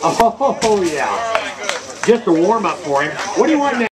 Oh, yeah. Just a warm-up for him. What do you want now?